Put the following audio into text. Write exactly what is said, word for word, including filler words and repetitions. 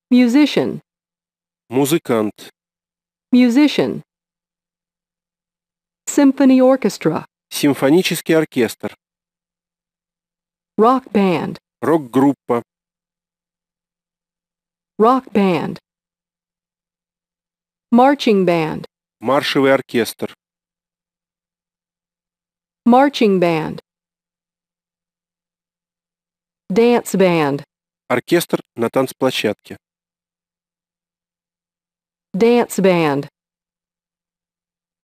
musician, музыкант, musician. Symphony orchestra, симфонический оркестр, rock band, рок-группа, rock band. Marching band, маршевый оркестр, marching band. Dance band, оркестр на танцплощадке, dance band.